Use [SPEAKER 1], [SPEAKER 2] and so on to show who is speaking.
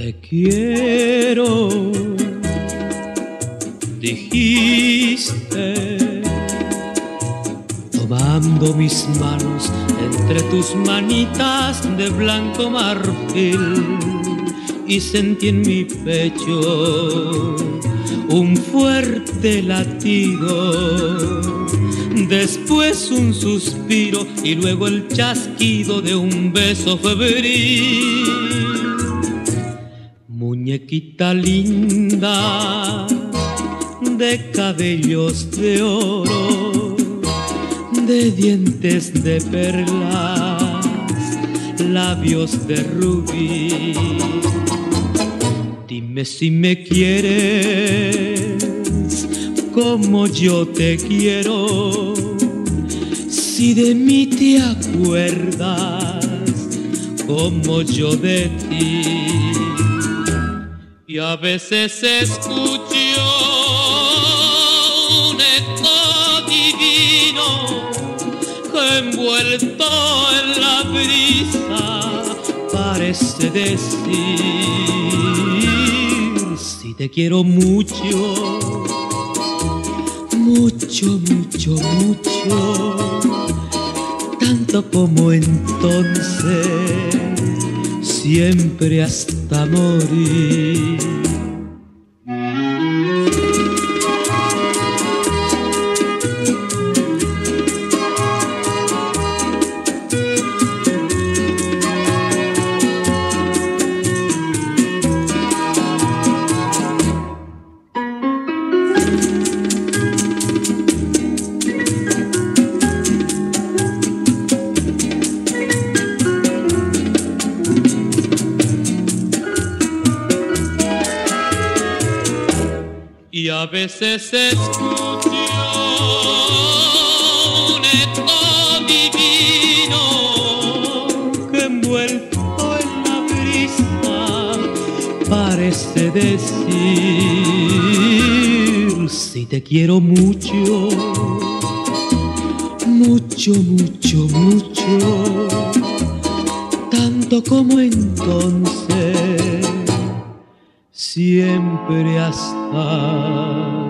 [SPEAKER 1] Te quiero, dijiste, tomando mis manos entre tus manitas de blanco marfil, y sentí en mi pecho un fuerte latido, después un suspiro y luego el chasquido de un beso febril. Muñequita linda de cabellos de oro, de dientes de perlas, labios de rubí. Dime si me quieres como yo te quiero, si de mí te acuerdas como yo de ti. Y a veces escucho un eco divino que envuelto en la brisa parece decir: si te quiero mucho, mucho, mucho, mucho, tanto como entonces, siempre hasta morir. Y a veces escucho un eco divino que envuelto en la brisa parece decir: si te quiero mucho, mucho, mucho, mucho, tanto como entonces, siempre hasta